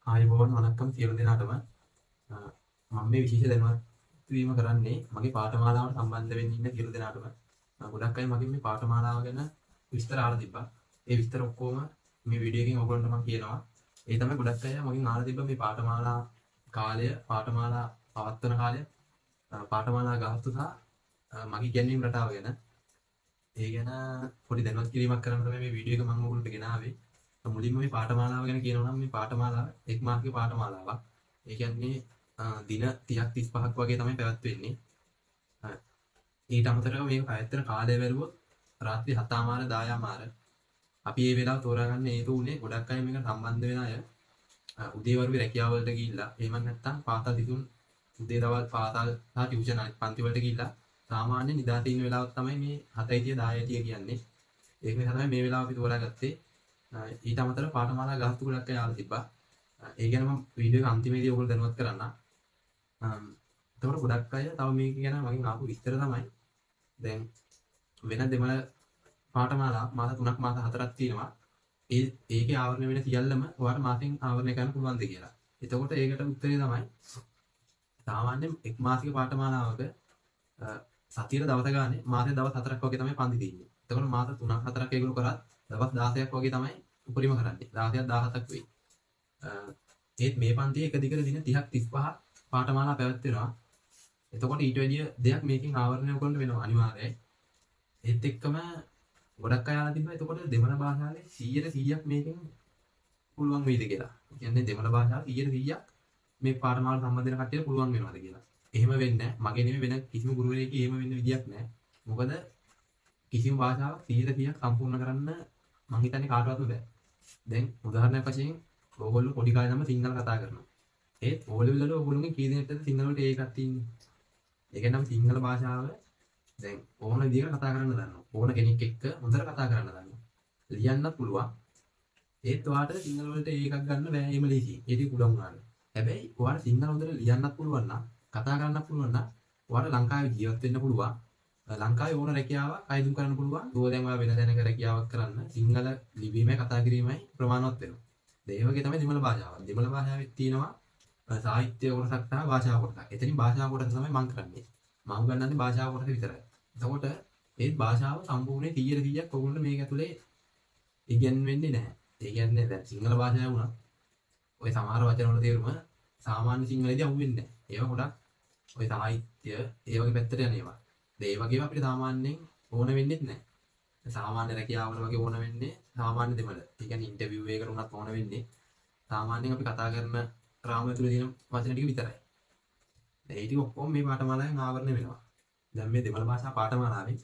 ආයුබෝවන් වණක්කම් සියලු දෙනාටම මම මේ විශේෂ දැනුවත් වීම කරන්නේ මගේ පාඨමාලාවට සම්බන්ධ වෙන්න ඉන්න සියලු දෙනාටම. ගොඩක් අය මගෙන් මේ පාඨමාලාව ගැන විස්තර අහලා තිබ්බා. ඒ විස්තර ඔක්කොම මේ වීඩියෝ එකෙන් ඔයගොල්ලන්ට මම කියනවා. ඒ තමයි ගොඩක් අය මගෙන් අහලා තිබ්බා මේ පාඨමාලා කාලය, පාඨමාලා පවත්වන කාලය, පාඨමාලා ගාස්තු සහ මගේ ඉගැන්වීම් රටාව ගැන. ඒ ගැන පොඩි දැනුවත් කිරීමක් කරන්න තමයි මේ වීඩියෝ එක මම ඔයගොල්ලන්ට ගෙනාවේ. මුලින්ම මේ පාඨමාලාව ගැන කියනවා නම් මේ පාඨමාලාව එක් මාසික පාඨමාලාවක්. ඒ කියන්නේ දින 30ක් 35ක් වගේ තමයි පැවැත්වෙන්නේ. ඊට අමතරව මේක පැවැත්වෙන කාලය බැලුවොත් රාත්‍රී 7:00 10:00 අපි මේ වෙලාව තෝරාගන්න හේතු උනේ ගොඩක් අය මේකට සම්බන්ධ වෙන අය උදේවරුේ රැකියාව වලට ගිහිල්ලා එහෙම නැත්නම් පාසල් දිසුන් උදේ දවල් පාසල් සහ ටියුෂන් පන්ති වලට ගිහිල්ලා සාමාන්‍ය නිදාසේ ඉන්න වෙලාවක් තමයි මේ 7:30 10:00 කියන්නේ. ඒක නිසා තමයි මේ වෙලාව අපි තෝරාගත්තේ. ඊට අමතරව පාඨමාලා ගාස්තු ගොඩක් අය ආලා තිබ්බා. ඒ ගැන මම වීඩියෝ එක අන්තිමේදී ඔයගොල්ලෝ දැනුවත් කරන්න. එතකොට ගොඩක් අය තව මේක ගැන මගෙන් ආපු විස්තර තමයි දැන් වෙන දෙමළ පාඨමාලා මාස 3ක් මාස 4ක් තියෙනවා. ඒකේ ආවරණය වෙන සියල්ලම ඔයාලට මාසෙන් ආවරණය කරන්න පුළුවන්ද කියලා. එතකොට ඒකට උත්තරේ තමයි සාමාන්‍යයෙන් එක් මාසික පාඨමාලාවක සතියේ දවස් ගානේ මාසෙ දවස් 4ක් වගේ තමයි පන්ති තියෙන්නේ. එතකොට මාස 3ක් 4ක් ඒගොල්ලෝ කරත් දවස් 16ක් වගේ තමයි උපරිම කරන්නේ. 16ක් 17ක් වෙයි. ඒත් මේ පන්තියේ එක දිගට දින 30ක් 35ක් පාඨමාලා පැවැත්වෙනවා. එතකොට ඊට වැඩිය දෙයක් මේකෙන් ආවරණය කරන්න වෙනවා අනිවාර්යයි. ඒත් එක්කම ගොඩක් අය අහලා තිබ්බා එතකොට දෙමළ භාෂාවේ 100%ක් මේකෙන් පුළුවන් වෙයිද කියලා. කියන්නේ දෙමළ භාෂාව 100%ක් මේ පාඨමාලාවට සම්බන්ධ වෙන කට්ටියට පුළුවන් වෙනවද කියලා. එහෙම වෙන්නේ නැහැ. මගේ නෙමෙයි වෙන කිසිම ගුරුවරයෙක් එහෙම වෙන්න විදියක් නැහැ. මොකද කිසිම භාෂාවක් 100%ක් සම්පූර්ණ කරන්න මං හිතන්නේ කාටවත් බෑ. දැන් උදාහරණයක් වශයෙන් ඕගොල්ලෝ පොඩි කාලේ නම් සිංහල කතා කරනවා. ඒත් ඕ ලෙවල් වල ඕගොල්ලෝගේ කී දෙනෙක්ද සිංහල වලට ඒකක් තියෙන්නේ. ඒ කියන්නේ නම් සිංහල භාෂාව දැන් ඕන විදිහකට කතා කරන්න දන්නවා. ඕන කෙනෙක් එක්ක හොඳට කතා කරන්න දන්නවා. ලියන්නත් පුළුවන්. ඒත් ඔයාට සිංහල වලට ඒකක් ගන්න බෑ එහෙම ලේසියෙන්. ඒක පුළුවන් වුණාට. හැබැයි ඔයාට සිංහල හොඳට ලියන්නත් පුළුවන් නම් කතා කරන්නත් පුළුවන් නම් ඔයාට ලංකාවේ ජීවත් වෙන්න පුළුවන්. ලංකාවේ ඕන රැකියාවක් අයදුම් කරන්න පුළුවන්. ඒක දැන් ඔයා වෙන තැනක රැකියාවක් කරන්න සිංහල ලිවීමයි කතා කිරීමයි ප්‍රමාණවත් වෙනවා. ඒ වගේ තමයි දෙමළ භාෂාව. දෙමළ භාෂාවේ තියෙනවා සාහිත්‍ය කොටසක් සහ භාෂා කොටසක්. එතනින් භාෂා කොටස තමයි මම කරන්නේ. මම ගන්නන්නේ භාෂා කොටස විතරයි. එතකොට ඒ භාෂාව සම්පූර්ණයෙන් 100%ක් ඔයගොල්ලෝ මේක ඇතුලේ ඉගෙනවෙන්නේ නැහැ. ඒ කියන්නේ දැන් සිංහල භාෂාව වුණා ඔය සමහර වචන වල තේරුම සාමාන්‍ය සිංහලෙදී අහුවෙන්නේ නැහැ. ඒවා ගොඩක් ඔය සාහිත්‍ය ඒ වගේ පැත්තට යන ඒවා. ඒ වගේම අපිට සාමාන්‍යයෙන් ඕන වෙන්නේ නැහැ. සාමාන්‍ය රැකියාවල වගේ ඕන වෙන්නේ සාමාන්‍ය දෙමළ. ඒ කියන්නේ ඉන්ටර්විව් එකකට උනත් ඕන වෙන්නේ සාමාන්‍යයෙන් අපි කතා කරන රාමුව ඇතුලේ තියෙන වචන ටික විතරයි. ඒ ටික ඔක්කොම මේ පාඨමාලාවෙන් ආවරණය වෙනවා. දැන් මේ දෙමළ භාෂා පාඨමාලාවෙන්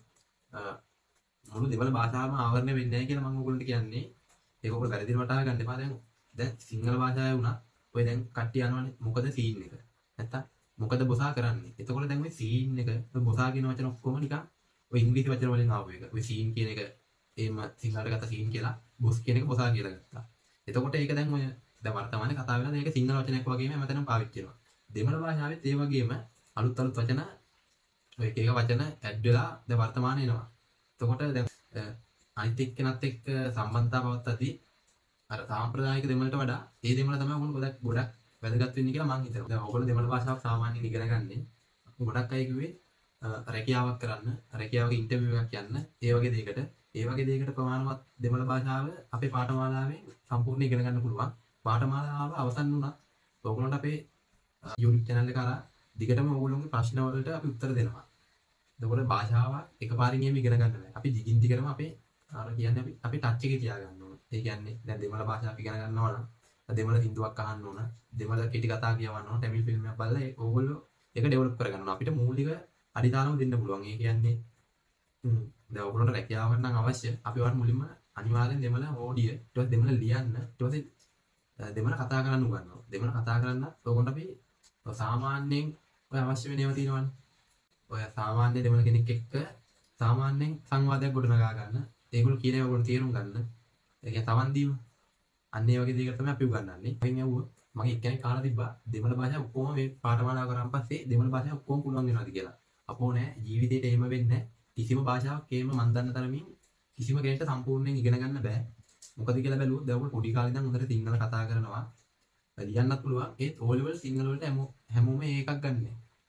මුළු දෙමළ භාෂාවම ආවරණය වෙන්නේ නැහැ කියලා මම ඔයගොල්ලන්ට කියන්නේ. ඒක ඔයගොල්ලෝ වැරදිට වටහා ගන්න එපා. දැන් සිංහල භාෂාවේ වුණා ඔය දැන් කට්ටිය අහනවනේ මොකද සීන් එක. නැත්තම් මොකද බොසා කරන්නේ. එතකොට දැන් ඔය සීන් එක බොසා කියන වචන ඔක්කොම නිකන් ඔය ඉංග්‍රීසි වචන වලින් ආපු එක. ඔය සීන් කියන එක එහෙම සිංහලට ගත්ත සීන් කියලා බොස් කියන එක බොසා කියලා ගත්තා. එතකොට ඒක දැන් ඔය දැන් වර්තමානයේ කතා වෙන මේක සිංහල වචනයක් වගේම හැමතැනම පාවිච්චි කරනවා. දෙමළ භාෂාවෙත් ඒ වගේම අලුත් වචන ඔය එක එක වචන ඇඩ් වෙලා දැන් වර්තමානයේ එනවා. එතකොට දැන් අනිත් එක්කෙනත් එක්ක සම්බන්ධතාව පවත්තදී අර සාම්ප්‍රදායික දෙමළට වඩා ඒ දෙමළ තමයි ඔයගොල්ලෝ ගොඩක් වැදගත් වෙන්නේ කියලා මම හිතනවා. දැන් ඔයගොල්ලෝ දෙමළ භාෂාව සාමාන්‍යයෙන් ඉගෙන ගන්නේ ගොඩක් අය කිව්වේ රැකියාවක් කරන්න, රැකියාවක ඉන්ටර්විව් එකක් යන්න, ඒ වගේ දෙයකට ප්‍රමාණවත් දෙමළ භාෂාව අපේ පාඨමාලාවෙන් සම්පූර්ණ ඉගෙන ගන්න පුළුවන්. පාඨමාලාව අවසන් වුණා. ඔයගොල්ලන්ට අපේ YouTube channel එක කරා දිගටම ඔයගොල්ලෝගේ ප්‍රශ්න වලට අපි උත්තර දෙනවා. එතකොට භාෂාව එකපාරින් එහෙම ඉගෙන ගන්න බෑ. අපි දිගින් දිගටම අපේ අර කියන්නේ අපි ටච් එකේ තියාගන්න ඕන. ඒ කියන්නේ දැන් දෙමළ භාෂාව ඉගෙන ගන්නවා නම් දෙමළ සින්දුවක් අහන්න ඕන, දෙමළ කෙටි කතා කියවන්න ඕන, ටැමිල් ෆිල්ම් එකක් බලලා ඕගොල්ලෝ ඒක ඩෙවලොප් කරගන්න ඕන. අපිට මූලික අඩිතාලම දෙන්න පුළුවන්. ඒ කියන්නේ දැන් ඔයගොල්ලන්ට රැකියාවක් නම් අවශ්‍ය. අපි වට මුලින්ම අනිවාර්යෙන් දෙමළ ඕඩිය, ඊට පස්සේ දෙමළ ලියන්න, ඊට පස්සේ දෙමළ කතා කරන්න උගන්වනවා. දෙමළ කතා කරන්න ඕගොල්ලන්ට අපි සාමාන්‍යයෙන් ඔය අවශ්‍ය වෙන ඒවා තියෙනවනේ. ඔය සාමාන්‍ය දෙමළ කෙනෙක් එක්ක සාමාන්‍යයෙන් සංවාදයක් ගොඩනගා ගන්න. ඒගොල්ලෝ කියන ඒවා ඔයගොල්ලෝ තේරුම් ගන්න. ඒ කියන්නේ තවන් දීම. අන්න ඒ වගේ දේකට තමයි අපි උගන්වන්නේ. මම ඇහුවා මගේ එක්කෙනෙක් කාලා තිබ්බා දෙමළ භාෂාව ඔක්කොම මේ පාඨමාලාව කරන් පස්සේ දෙමළ භාෂාව ඔක්කොම පුළුවන් වෙනවද කියලා. අපෝ නෑ ජීවිතේට එහෙම වෙන්නේ නෑ. කිසිම භාෂාවක් එහෙම මන් දන්න තරමින් කිසිම කෙනෙක්ට සම්පූර්ණයෙන් ඉගෙන ගන්න බෑ. මොකද කියලා බැලුවොත් දැන් ඔයගොල්ලෝ පොඩි කාලේ ඉඳන් හොඳට සිංහල කතා කරනවා. ලියන්නත් පුළුවන්. ඒත් O level සිංහල වලට හැමෝම එකක් ගන්න.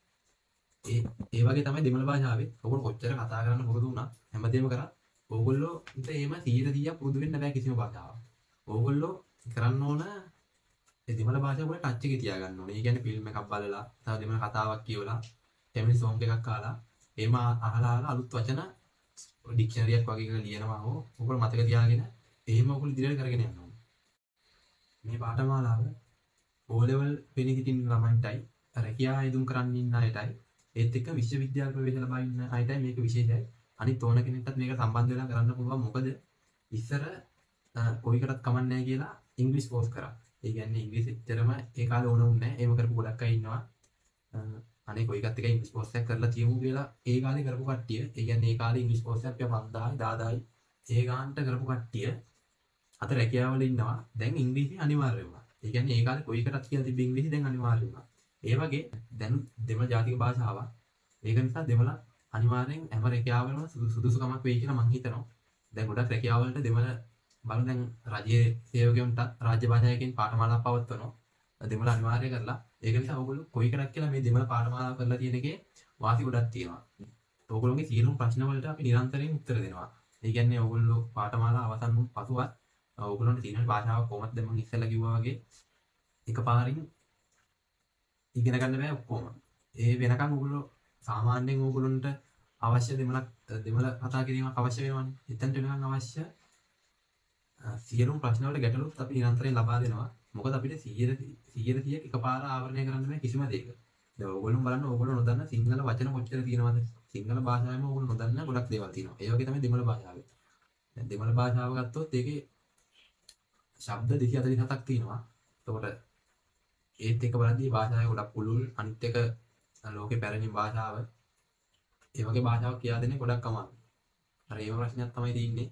ඒ වගේ තමයි දෙමළ භාෂාවේ. ඔයගොල්ලෝ කොච්චර කතා කරන්න පුරුදු වුණා හැමදේම කරා. ඕගොල්ලෝට එහෙම 100% පුරුදු වෙන්න බෑ කිසිම භාෂාවක්. ඕගොල්ලෝ කරන්න ඕන ඒ දෙමළ භාෂාව වල ටච් එකේ තියාගන්න ඕනේ. ඒ කියන්නේ ෆිල්ම් එකක් බලලා, තව දෙමළ කතාවක් කියවලා, ටැමිල් සෝංග් එකක් අහලා, එහෙම අහලා අලුත් වචන ඩික්ෂනරියක් වගේ එකක ලියනවා හෝ ඔයගොල්ලෝ මතක තියාගෙන එහෙම ඔයගොල්ලෝ ඉදිරියට කරගෙන යන්න ඕනේ. මේ පාඨමාලාව O level වෙන හිටින් ළමයින්ටයි රැකියා ආයුධම් කරන්න ඉන්න අයටයි ඒත් එක්ක විශ්වවිද්‍යාල ප්‍රවේශ ලබා ඉන්න අයටයි මේක විශේෂයි. අනිත් ඕන කෙනෙක්ටත් මේක සම්බන්ධ වෙලා කරන්න පුළුවන්. මොකද ඉස්සර කොයිකටත් කමන්නේ නැහැ කියලා ඉංග්‍රීසි කෝස් කරා. ඒ කියන්නේ ඉංග්‍රීසි එච්චරම ඒ කාලේ ඕන වුණේ නැහැ. ඒව කරපු ගොඩක් අය ඉන්නවා. අනේ කොයිකත් එක ඉංග්‍රීසි කෝස් එකක් කරලා තියමු කියලා ඒ කාලේ කරපු කට්ටිය. ඒ කියන්නේ ඒ කාලේ ඉංග්‍රීසි කෝස් එකක් 5000යි 10000යි ඒ ගානට කරපු කට්ටිය අත රැකියාවල ඉන්නවා. දැන් ඉංග්‍රීසි අනිවාර්ය වුණා. ඒ කියන්නේ ඒ කාලේ කොයිකටත් කියලා තිබ්බ ඉංග්‍රීසි දැන් අනිවාර්ය වුණා. ඒ වගේ දැන් දෙමළ ජාතික භාෂාවක්. ඒක නිසා දෙමළ අනිවාර්යෙන් හැම රැකියාවලම සුදුසුකමක් වෙයි කියලා මම හිතනවා. දැන් ගොඩක් රැකියාවලට දෙමළ බලන දැන් රජයේ සේවකයන්ට රාජ්‍ය භාෂාවකින් පාඨමාලා පවත්වනවා. දෙමළ අනිවාර්ය කරලා. ඒක නිසා ඕගොල්ලෝ කොයිකටත් කියලා මේ දෙමළ පාඨමාලා කරලා තියෙන එකේ වාසි ගොඩක් තියෙනවා. ඕගොල්ලෝගේ සියලුම ප්‍රශ්න වලට අපි නිරන්තරයෙන් උත්තර දෙනවා. ඒ කියන්නේ ඕගොල්ලෝ පාඨමාලා අවසන් වුණ පසුවත් ඕගොල්ලන්ට තියෙන භාෂාව කොහොමද දැන් මම ඉස්සෙල්ලා කිව්වා වගේ එකපාරින් ඉගෙන ගන්න බෑ ඔක්කොම. ඒ වෙනකන් ඕගොල්ලෝ සාමාන්‍යයෙන් ඕගොල්ලන්ට අවශ්‍ය දෙමළ කතා කිරීමක් අවශ්‍ය වෙනවනේ. එතනට වෙනකන් අවශ්‍ය සියලුම ප්‍රශ්න වලට ගැටලුත් අපි නිරන්තරයෙන් ලබා දෙනවා. මොකද අපිට 100% එකපාර ආවරණය කරන්න බෑ කිසිම දෙයක. දැන් ඕගොල්ලෝ බලන්න ඕගොල්ලෝ නොදන්න සිංහල වචන කොච්චර තියෙනවද? සිංහල භාෂාවෙම ඕගොල්ලෝ නොදන්න ගොඩක් දේවල් තියෙනවා. ඒ වගේ තමයි දෙමළ භාෂාවේ. දැන් දෙමළ භාෂාව ගත්තොත් ඒකේ ශබ්ද 247ක් තියෙනවා. එතකොට ඒත් එක බලද්දී භාෂාවේ ගොඩක් පුළුල් අනිත් එක ලෝකේ පැරණි භාෂාව. ඒ වගේ භාෂාවක් කියා දෙන්නේ ගොඩක් අමාරුයි. අර ඒව ප්‍රශ්නයක් තමයි තියෙන්නේ.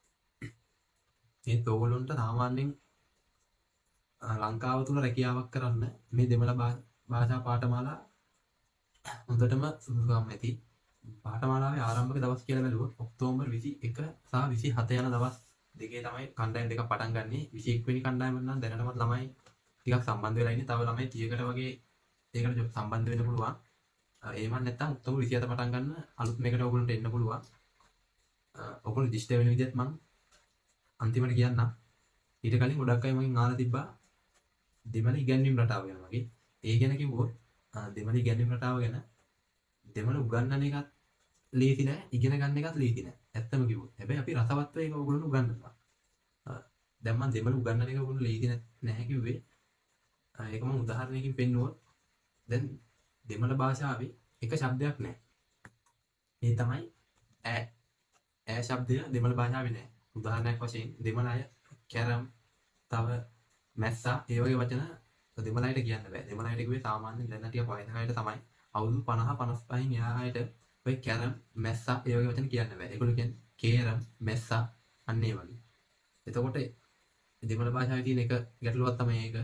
ඒත් ඕගොල්ලන්ට සාමාන්‍යයෙන් ලංකාව තුල රැකියාවක් කරන්න මේ දෙමළ භාෂා පාඨමාලා හොඳටම සුදුසුකම් ඇති. පාඨමාලාවේ ආරම්භක දවස් කියලා බැලුවොත් ඔක්තෝබර් 21 සහ 27 යන දවස් දෙකේ තමයි කණ්ඩායම් දෙකක් පටන් ගන්නෙ. 21 වෙනි කණ්ඩායම නම් දැනටමත් ළමයි ටිකක් සම්බන්ධ වෙලා ඉන්නේ. තව ළමයි 30කට වගේ ඒකට සම්බන්ධ වෙන්න පුළුවන්. එහෙම නැත්නම් ඔක්තෝබර් 27 පටන් ගන්න අලුත් මේකට ඔයගොල්ලන්ට එන්න පුළුවන්. ඔයගොල්ලෝ රිජිස්ටර් වෙන විදිහත් මම අන්තිමට කියන්නම්. ඊට කලින් ගොඩක් අය මගෙන් අහලා තිබ්බා දෙමළ ඉගැන්වීම් රටාව ගැන වගේ. ඒ ගැන කිව්වොත් දෙමළ ඉගැන්වීම් රටාව ගැන දෙමළ උගන්වන එකත් ලේසි නෑ, ඉගෙන ගන්න එකත් ලේසි නෑ. ඇත්තම කිව්වොත්. හැබැයි අපි රසවත්ව ඒක ඔයගොල්ලන්ට උගන්වනවා. දැන් මම දෙමළ උගන්වන එක ඔයගොල්ලෝ ලේසි නැහැ කිව්වේ. ඒක මම උදාහරණයකින් පෙන්නුවොත් දැන් දෙමළ භාෂාවේ එක શબ્දයක් නැහැ. ඒ තමයි ඈ. ඈ શબ્දය දෙමළ භාෂාවේ නැහැ. උදාහරණයක් වශයෙන් දෙමළ අය කැරම්, තව මැස්සා ඒ වගේ වචන දෙමළ අයට කියන්න බෑ. දෙමළ අයට කිව්වේ සාමාන්‍යයෙන් දැන් ටිකක් වයසක අයට තමයි අවුරුදු 50 55න් එහා අයට ඔය කැරම්, මැස්සා ඒ වගේ වචන කියන්න බෑ. ඒගොල්ලෝ කියන්නේ කේරම්, මැස්සා අන්න ඒ වගේ. එතකොට දෙමළ භාෂාවේ තියෙන එක ගැටලුවක් තමයි ඒක.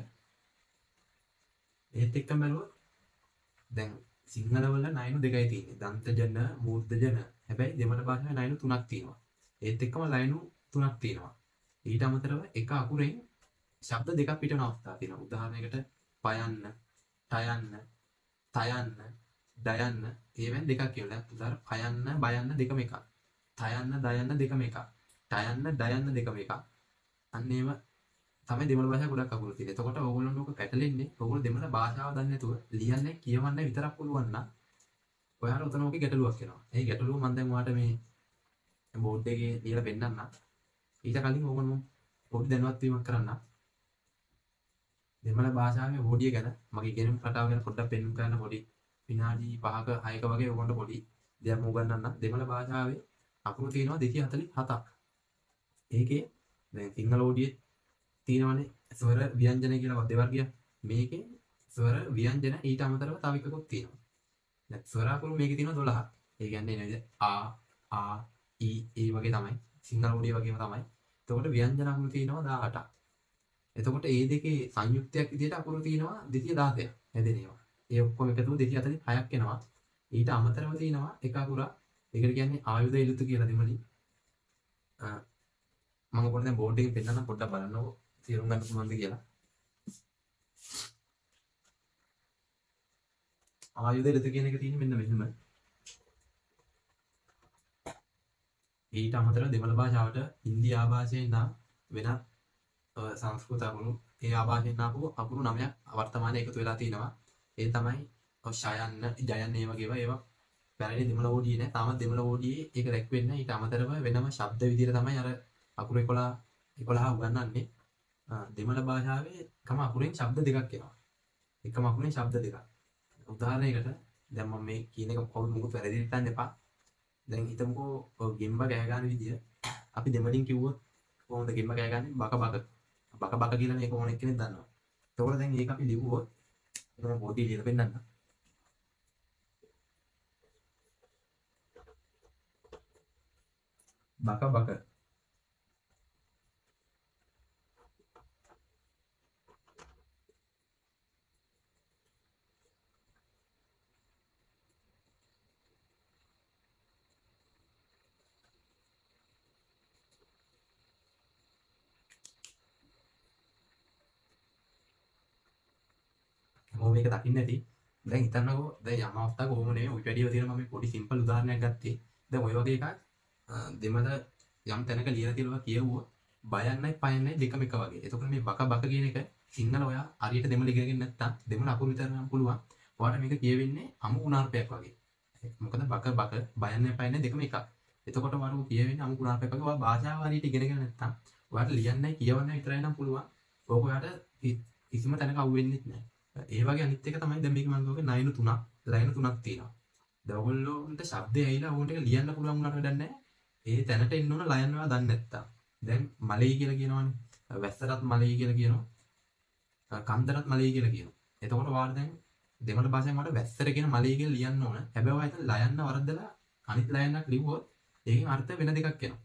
ඒත් එක්කම බැලුවොත් දැන් සිංහල වල නයනු දෙකයි තියෙන්නේ. දන්තජන, මූර්ධජන. හැබැයි දෙමළ භාෂාවේ නයනු තුනක් තියෙනවා. ඒත් එක්කම ලයනු තුනක් තියෙනවා. ඊට අමතරව එක අකුරෙන් ශබ්ද දෙකක් පිටවන අවස්ථා තියෙනවා. උදාහරණයකට පයන්න, ටයන්න, තයන්න, දයන්න. ඒවෙන් දෙකක් කියනවා. උදාහරණ පයන්න, බයන්න දෙකම එකක්. තයන්න, දයන්න දෙකම එකක්. ටයන්න, දයන්න දෙකම එකක්. අන්න ඒව තමයි දෙමළ භාෂාව ගොඩක් අකුරු තියෙන්නේ. එතකොට ඕගොල්ලෝ ලෝක පැටලෙන්නේ. ඕගොල්ලෝ දෙමළ භාෂාව දන්නේ නැතුව ලියන්නේ කියවන්නේ විතරක් පුළුවන් නම් ඔයාලා උතන ඔකේ ගැටලුවක් එනවා. ඒ ගැටලුව මම දැන් ඔයාලට මේ බෝඩ් එකේ ලියලා පෙන්නන්නම්. ඊට කලින් ඕගොල්ලෝ පොඩි දැනුවත් වීමක් කරන්න. දෙමළ භාෂාවේ බෝඩිය ගැන මගේ ඉගෙනුම් රටාව ගැන පොඩ්ඩක් පෙන්වන්න කරන්න පොඩි විනාඩි 5ක 6ක වගේ ඕගොල්ලෝ පොඩි දෙයක් උගන්වන්න. දෙමළ භාෂාවේ අකුරු තියෙනවා 247ක්. ඒකේ දැන් සිංහල ඕඩියේ තියෙනවානේ ස්වර ව්‍යංජන කියලා දෙවර්ගයක්. මේකේ ස්වර ව්‍යංජන ඊට අමතරව තව එකකුත් තියෙනවා. දැන් ස්වර අකුරු මේකේ තියෙනවා 12ක්. ඒ කියන්නේ නේද ආ ඊ ඒ වගේ තමයි. සිංහල ඕඩිය වගේම තමයි. එතකොට ව්‍යංජන අකුරු තියෙනවා 18ක්. එතකොට ඒ දෙකේ සංයුක්තයක් විදිහට අකුරු තියෙනවා 216ක් හැදෙනවා. ඒ ඔක්කොම එකතුව 246ක් එනවා. ඊට අමතරව තියෙනවා එක අකුරක්. ඒකට කියන්නේ ආයුධ ඉලුතු කියලා දෙමළි. මම ඔයගොල්ලෝ දැන් බෝඩ් එකෙන් පෙන්නන්න පොඩ්ඩක් බලන්නකෝ. තේරුම් ගන්න පුළුවන්ද කියලා. ආයුධ ඍත කියන එක තියෙන්නේ මෙන්න මෙහෙම. ඊට අමතරව දෙමළ භාෂාවට හින්දි ආభాෂයෙන් නම් වෙනත් සංස්කෘත අකුරු ඒ ආభాෂයෙන් ආපු අකුරු 9ක් වර්තමානයේ එකතු වෙලා තිනවා. ඒ තමයි ශයන්න, ජයන්න ඒ වගේ ඒවා පැරණි දෙමළ ඕඩියේ නෑ. තාමත් දෙමළ ඕඩියේ ඒක දැක්වෙන්නේ නැහැ. ඊට අමතරව වෙනම ශබ්ද විදිහට තමයි අර අකුරු 11 උගන්වන්නේ. දෙමළ භාෂාවේ එකම අකුරෙන් ශබ්ද දෙකක් එනවා. එකම අකුරෙන් ශබ්ද දෙකක්. උදාහරණයකට දැන් මම මේ කියන එක කවුරු මොකද වැරදිට හිතන්න එපා. දැන් හිතමුකෝ ඔය ගෙම්බ කෑ ගන්න විදිය අපි දෙමළින් කිව්වොත් කොහොමද ගෙම්බ කෑ ගන්නේ? බක බක. බක බක කියලා මේක ඕන එක්කෙනෙක් දන්නවා. ඒතකොට දැන් ඒක අපි ලිව්වොත් මම පොඩි ලියලා පෙන්නන්න. බක බක. මොකද මේක දකින්න ඇති. දැන් හිතන්නකෝ දැන් යම් අවස්ථාවක ඕම නෙවෙයි ඔය වැඩිව තියෙන මම මේ පොඩි සිම්පල් උදාහරණයක් ගත්තේ. දැන් ඔය වගේ එකක් දෙමළ යම් තැනක ලියලා තියෙනවා කියවුවොත් බයන්නයි පයන්නයි දෙකම එක වගේ. එතකොට මේ බක බක කියන එක සිංහල ඔයා හරියට දෙමළ ඉගෙනගෙන නැත්තම් දෙමළ අකුරු විතර නම් පුළුවන්. ඔයාලට මේක කියවෙන්නේ අමු උනාර්පයක් වගේ. මොකද බක බක බයන්නයි පයන්නයි දෙකම එකක්. එතකොට ඔයාලට කියවෙන්නේ අමු උනාර්පයක් වගේ. ඔයා භාෂාව හරියට ඉගෙනගෙන නැත්තම් ඔයාලට ලියන්නයි කියවන්නයි විතරයි නම් පුළුවන්. ඕක ඔයාලට කිසිම තැනක අහුවෙන්නේ නැහැ. ඒ වගේ අනිත් එක තමයි දැන් මේක මම කියෝගේ ලයින් 3ක් තියෙනවා. දැන් ඔයගොල්ලෝන්ට ශබ්දය ඇහිලා ඕකට ඒක ලියන්න පුළුවන් වුණාට වැඩක් නැහැ. ඒ තැනට එන්න ඕන ලයන් වල දන්නේ නැත්තම්. දැන් මලයි කියලා කියනවනේ. වැස්සටත් මලයි කියලා කියනවා. කන්දරත් මලයි කියලා කියනවා. එතකොට ඔයාලා දැන් දෙමළ භාෂාවෙන් මට වැස්සට කියන මලයි කියලා ලියන්න ඕන. හැබැයි ඔයා එතන ලයන්න වරද්දලා අනිත් ලයන්නක් ලිව්වොත් ඒකෙන් අර්ථ වෙන දෙකක් එනවා.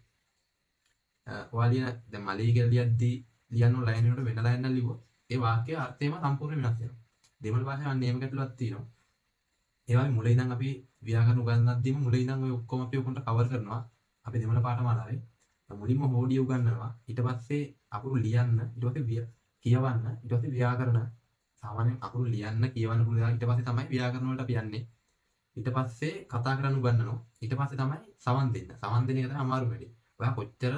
ඔයා ලියන දැන් මලයි කියලා ලියද්දී ලියන්න ඕන ලයන් වලට වෙන ලයන්නක් ලිව්වොත් ඒ වාක්‍යය අර්ථයම සම්පූර්ණ වෙනස් වෙනවා. දෙමළ භාෂාවෙන් නේම ගැටලුවක් තියෙනවා. ඒ වගේ මුල ඉඳන් අපි ව්‍යාකරණ උගන්වද්දීම මුල ඉඳන් ඔය ඔක්කොම අපි උකට කවර් කරනවා. අපි දෙමළ පාඨමාලාවේ මුලින්ම හෝඩිය උගන්වනවා. ඊට පස්සේ අකුරු ලියන්න, ඊට පස්සේ කියවන්න, ඊට පස්සේ ව්‍යාකරණ සාමාන්‍යයෙන් අකුරු ලියන්න, කියවන්න පුළුවන්. ඊට පස්සේ තමයි ව්‍යාකරණ වලට අපි යන්නේ. ඊට පස්සේ කතා කරන්න උගන්වනවා. ඊට පස්සේ තමයි සමන් දෙන්න. සමන් දෙන එක තමයි අමාරු වැඩේ. ඔයා කොච්චර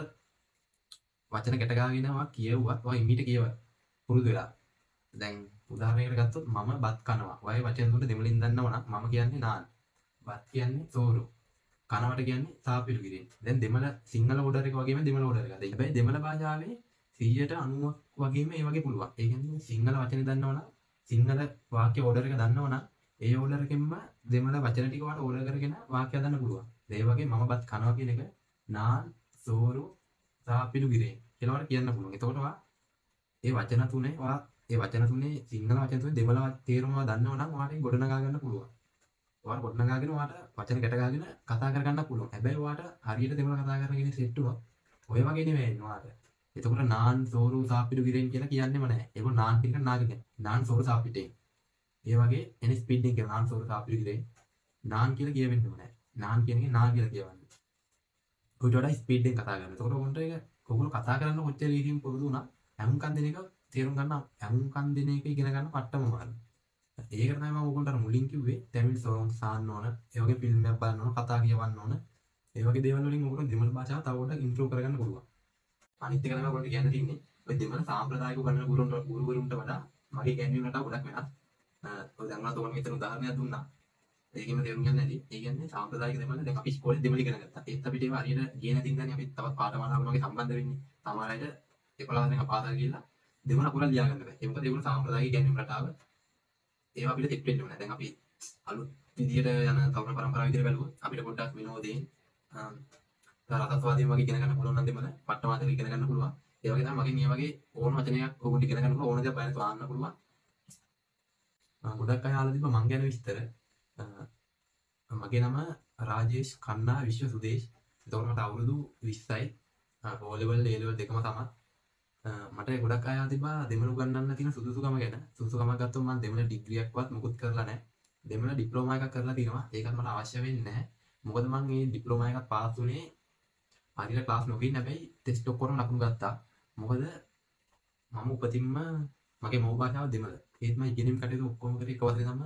වචන ගැට ගාගෙනවා කියවුවත් ඔයා ඉමීට කියව පුරුදු වෙලා. දැන් උදාහරණයකට ගත්තොත් මම බත් කනවා. ඔය වචන තුන දෙමළින් දන්නව නම් මම කියන්නේ නාන. බත් කියන්නේ සෝරු. කනවට කියන්නේ සාපිලු කිරීම. දැන් දෙමළ සිංහල ඕඩර් එක වගේම දෙමළ ඕඩර් එක. හැබැයි දෙමළ භාෂාවේ 190ක් වගේම ඒ වගේ පුළුවන්. ඒ කියන්නේ සිංහල වචනේ දන්නවනම් සිංහල වාක්‍ය ඕඩර් එක දන්නවනම් ඒ ඕඩර් එකෙන්ම දෙමළ වචන ටික වට ඕඩර් කරගෙන වාක්‍ය හදන්න පුළුවන්. ඒ වගේ මම බත් කනවා කියන එක නාන් සෝරු සාපිලු කිරීම කියලා වට කියන්න පුළුවන්. එතකොට ඒ වචන තුනේ ඒ වචන තුනේ සිංහල වචන තුනේ දෙමළ තේරුම දන්නවනම් ඔයාලට ගොඩනගා ගන්න පුළුවන්. ඔයාලා ගොඩනගාගෙන ඔයාලට වචන ගැට ගාගෙන කතා කර ගන්න පුළුවන්. හැබැයි ඔයාලට හරියට දෙමළ කතා කරගෙන සෙට් වුණොත් ඔය වගේ නෙවෙයි ඔයාලට. එතකොට නාන් සෝරු සාපිටු ගිරෙන් කියලා කියන්නෙම නැහැ. ඒක නාන් කියන නාගෙන. නාන් සෝරු සාපිටේ. ඒ වගේ එන ස්පීඩ් එක නාන් සෝරු සාපිටු ගිරෙන් නාන් කියලා කියවෙන්නේම නැහැ. නාන් කියන එක නා කියලා කියවන්නේ. ඔයිට වඩා ස්පීඩ් එකෙන් කතා කරන්න. එතකොට උන්ට ඒක ඔයගොල්ලෝ කතා කරන්න කොච්චර රීතියෙන් පුරුදු වුණා හැමුම්කන් දෙන එක තේරුම් ගන්න හැමුම්කන් දෙන එක ඉගෙන ගන්න පට්ටම මාරු. ඒකට තමයි මම ඔයගොල්ලන්ට අර මුලින් කිව්වේ තමිල් සෝන්ග්ස් අහන්න ඕන, ඒ වගේ ෆිල්ම් එකක් බලන්න ඕන, කතා කියවන්න ඕන. ඒ වගේ දේවල් වලින් ඔයගොල්ලෝ දෙමළ භාෂාව තව පොඩ්ඩක් ඉම්ප්‍රූව් කරගන්න පුළුවන්. අනිත් එක තමයි ඔයගොල්ලන්ට කියන්න තියෙන්නේ ඔය දෙමළ සාම්ප්‍රදායික උගන්වන ගුරුවරුන්ට වඩා මගේ ඉගැන්වීමට ගොඩක් වෙනස්. ඔය දැන් මම ඔයගොල්ලන්ට මෙතන උදාහරණයක් දුන්නා. ඒකෙම තේරුම් ගන්න ඇති. ඒ කියන්නේ සාම්ප්‍රදායික දෙමළ දැන් අපි ඉස්කෝලේ දෙමළ ඉගෙන ගත්තා. ඒත් අපිට ඒව හරියට ගියේ නැතිනම් දැන් අපි තවත් පාඨමාලාවකට වගේ සම්බන්ධ වෙන්නේ. සමහර අයට 11 වෙනි පාසල් ගිහිල්ලා දෙමළ පුරා ලියා ගන්න බෑ. ඒ මොකද ඒගොල්ලෝ සාම්ප්‍රදායික ඉගැන්වීම් රටාව ඒවා අපිට සෙට් වෙන්න ඕනේ. දැන් අපි අලුත් විදියට යන තරුණ පරම්පරාව විදියට බැලුවොත් අපිට පොඩ්ඩක් විනෝදයෙන් රසස්වාදයෙන් වගේ ඉගෙන ගන්න පුළුවන් නම් දෙමළ පට්ටමාතක ඉගෙන ගන්න පුළුවන්. ඒ වගේ තමයි මගෙන් මේ වගේ ඕන වචනයක් ඔයගොල්ලෝ ඉගෙන ගන්න පුළුවන්. ඕන දේ බලන්න තවන්න පුළුවන්. ගොඩක් අය අහලා තිබ්බ මං ගැන විස්තර. මගේ නම රාජේෂ් කන්නා විශ්ව සුදේශ්. එතකොට මට අවුරුදු 20යි. O level A level දෙකම තමයි. මට ගොඩක් අය අහලා තිබ්බා දෙමළ උගන්වන්න තියෙන සුදුසුකම ගැන. සුදුසුකමක් ගත්තොත් මම දෙමළ ඩිග්‍රියක්වත් මුකුත් කරලා නැහැ. දෙමළ ඩිප්ලෝමා එකක් කරලා තියෙනවා. ඒකත් මට අවශ්‍ය වෙන්නේ නැහැ. මොකද මම මේ ඩිප්ලෝමා එකත් පාස් වුණේ හරියට ක්ලාස් නොගින් හැබැයි ටෙස්ට් ඔක්කොම ලකුණු ගත්තා. මොකද මම උපතින්ම මගේ මව් භාෂාව දෙමළ. ඒත් මම ඉගෙනීම් කටයුතු ඔක්කොම කරේ එක වසරේ තමයි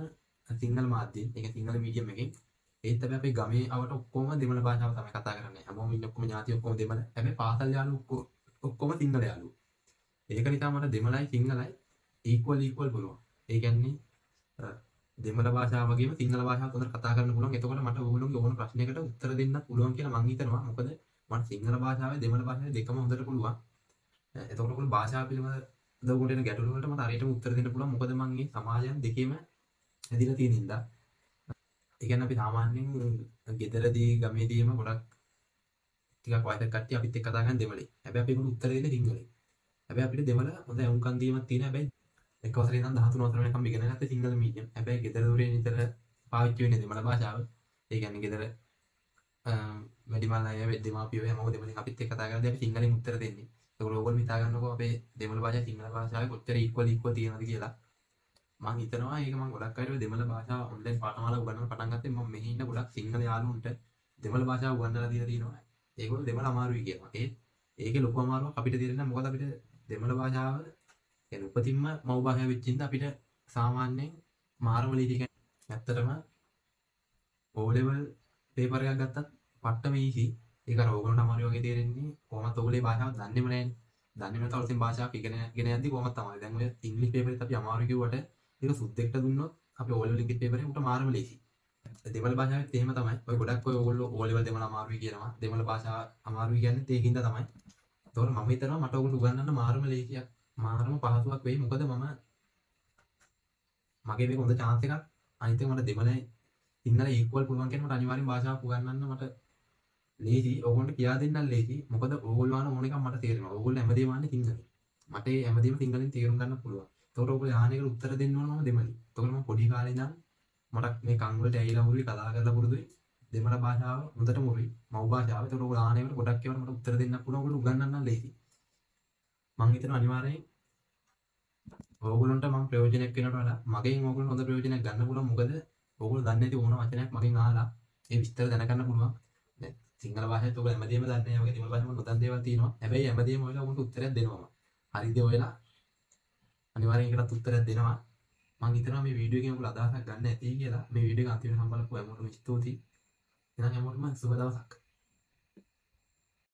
සිංහල මාධ්‍යයෙන්, ඒක සිංහල මීඩියම් එකෙන්. ඒත් හැබැයි අපේ ගමේ අවට ඔක්කොම දෙමළ භාෂාව තමයි කතා කරන්නේ. හැමෝම ඉන්න ඔක්කොම ඥාති ඔක්කොම දෙමළ. හැබැයි පාසල් යාළුවෝ ඔක්කොම සිංහල යාළුවෝ. ඒක නිසා මට දෙමළයි සිංහලයි ඊක්වල් පුළුවන්. ඒ කියන්නේ දෙමළ භාෂාව වගේම සිංහල භාෂාවත් හොඳට කතා කරන්න පුළුවන්. එතකොට මට ඕගොල්ලෝගේ ඕන ප්‍රශ්නයකට උත්තර දෙන්නත් පුළුවන් කියලා මං හිතනවා. මොකද මට සිංහල භාෂාවයි දෙමළ භාෂාවයි දෙකම හොඳට පුළුවන්. එතකොට ඔයගොල්ලෝ භාෂාව පිළිබඳ ඔයගොල්ලෝ එන ගැටලු වලට මට හරියටම උත්තර දෙන්න පුළුවන්. මොකද මං මේ සමාජයන් දෙකේම ඇදිලා තියෙන හින්දා. ඒ කියන්නේ අපි සාමාන්‍යයෙන් ගෙදරදී ගමේදීම ගොඩක් ටිකක් වයසක කට්ටිය අපිත් එක්ක කතා කරන දෙමළේ. හැබැයි අපි ඒකට උත්තර දෙන්නේ සිංහලෙන්. හැබැයි අපිට දෙමළ හොඳ වුන්කම් දීමක් තියෙන. හැබැයි එක වසරේ ඉඳන් 13 වසර වෙනකම් ඉගෙන ගත්තේ සිංහල මීඩියම්. හැබැයි ගෙදර දොරේ නිතර පාවිච්චි වෙන්නේ දෙමළ භාෂාව. ඒ කියන්නේ ගෙදර වැඩිමල් අය දෙමාපියෝ හැමෝම දෙමළෙන් අපිත් එක්ක කතා කරද්දී අපි සිංහලෙන් උත්තර දෙන්නේ. ඒකෝල ඕගොල්ලෝ හිතා ගන්නකෝ අපේ දෙමළ භාෂාව සිංහල භාෂාවේ කොච්චර ඉක්වල් තියෙනවද කියලා. මම හිතනවා ඒක මම ගොඩක් අයට දෙමළ භාෂාව ඔන්ලයින් පාඨමාලා උගන්වන්න පටන් ගත්තේ මම මෙහි ඉන්න ගොඩක් සිංහල යාළුවන්ට දෙමළ භාෂාව උගන්වලා දීලා තියෙනවා. ඒගොල්ලෝ දෙමළ අමාරුයි කියනවා. ඒකේ ලොකු අමාරුවක් අපිට තියෙන මොකද අපිට දෙමළ භාෂාව කියන්නේ උපතින්ම මව් භාෂාව වෙච්ච ඉඳ අපිට සාමාන්‍යයෙන් මාරම ලීටි කියන්නේ ඇත්තටම O level පේපර් එකක් ගත්තත් පට්ටම ඊසි. ඒක අර ඕගොල්ලන්ට අමාරු වගේ තේරෙන්නේ කොහොමද ඔයගොල්ලේ භාෂාව දන්නේම නැහැනේ. දන්නේ නැත්නම් අලුතින් භාෂාවක් ඉගෙන යද්දි කොහොමද තමයි. දැන් ඔය ඉංග්‍රීසි පේපරෙත් අපි අමාරු කිව්වට ඒක සුද්දෙක්ට දුන්නොත් අපි O level ඉංග්‍රීසි පේපරේ උට මාරම ලීසි. දෙමළ භාෂාවෙත් එහෙම තමයි. ඔය ගොඩක් ඔය ඕගොල්ලෝ O level දෙමළ අමාරුයි කියනවා. දෙමළ භාෂාව අමාරුයි කියන්නේ ඒකින්ද තමයි. ඒතකොට මම හිතනවා මට ඔයගොල්ලෝ උගන්වන්න මාරම ලීසියක් මාරම පහසුවක් වෙයි. මොකද මගේ මේක හොඳ chance එකක්. අනිත් එක මට දෙමළයි සිංහල ඉක්වල් පුළුවන් කියන මට අනිවාර්යෙන් භාෂාවක් උගන්වන්න මට ලේසි. ඕගොල්ලන්ට කියා දෙන්නත් ලේසි. මොකද ඕගොල්ලෝ වහන ඕන එකක් මට තේරෙනවා. ඕගොල්ලෝ හැමදේම අහන්නේ සිංහලෙන්. මට ඒ හැමදේම සිංහලෙන් තේරුම් ගන්න පුළුවන්. ඒතකොට ඔයගොල්ලෝ ආහනේකට උත්තර දෙන්න ඕන මම දෙමළි. ඒතකොට මම පොඩි කාලේ ඉඳන් මට මේ කන් වලට ඇහිලා මුරුයි කතා කරලා පුරුදුයි. දෙමළ භාෂාව හොඳට මුරුයි. මව් භාෂාව. ඒතකොට ඔයගොල්ලෝ ආහනේකට ගොඩක් ඒවාට මට උත්තර දෙන්න පුළුවන්. ඔයගොල්ලෝ උගන්වන්න ලේසි. මම හිතනවා අනිවාර්යෙන් ඕගොල්ලන්ට මම ප්‍රයෝජනයක් වෙනවට වඩා මගෙන් ඕගොල්ලෝ හොඳ ප්‍රයෝජනයක් ගන්න පුළුවන්. මොකද ඕගොල්ලෝ දන්නේ නැති ඕන වචනයක් මගෙන් අහලා ඒ විස්තර දැනගන්න පුළුවන්. දැන් සිංහල භාෂාවෙත් ඔයගොල්ලෝ හැමදේම දන්නේ නැහැ. වගේ දෙමළ භාෂාවෙම නොදන්න දේවල් තියෙනවා. හැබැයි හැමදේම ඔයලා උන්ට උත්තරයක් දෙනවා. හරිද ඔයලා? අනිවාර්යෙන් ඒකටත් උත්තරයක් දෙනවා. මම හිතනවා මේ වීඩියෝ එකෙන් ඔයගොල්ලෝ අදහසක් ගන්න ඇති කියලා. මේ වීඩියෝ එක අන්තිමට සම්බන්ධ කරපු හැමෝටම ස්තුතියි. එහෙනම් හැමෝටම සුබ දවසක්.